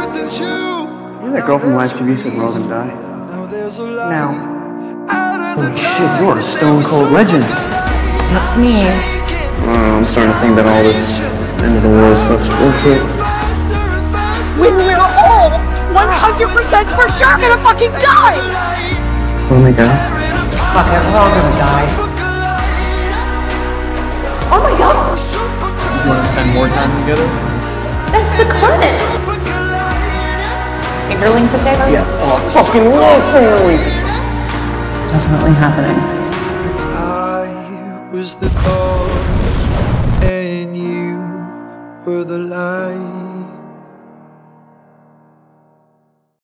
You're that girl from live TV said we're all gonna die. No. Holy shit, you're a stone cold legend. That's me. I'm starting to think that all this end of the world stuff's bullshit. When we're all 100% for sure gonna fucking die! Oh my god. Fuck it, we're all gonna die. Oh my god! You wanna spend more time together? That's the climate! Fingerling potatoes? Yeah. Oh, I fucking love fingerling! Definitely happening. I was the dawn and you were the light.